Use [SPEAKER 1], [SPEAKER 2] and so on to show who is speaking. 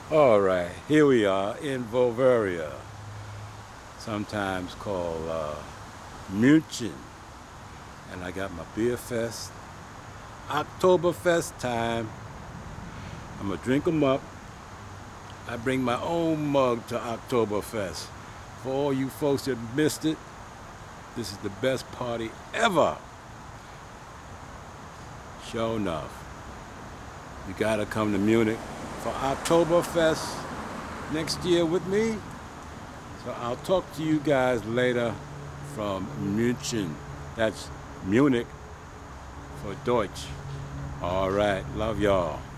[SPEAKER 1] All right, here we are in Bavaria, sometimes called München, and I got my beer fest, Oktoberfest time. I'm gonna drink them up. I bring my own mug to Oktoberfest. For all you folks that missed it, this is the best party ever. Sure enough, you gotta come to Munich for Oktoberfest next year with me. So I'll talk to you guys later from München. That's Munich for Deutsch. All right, love y'all.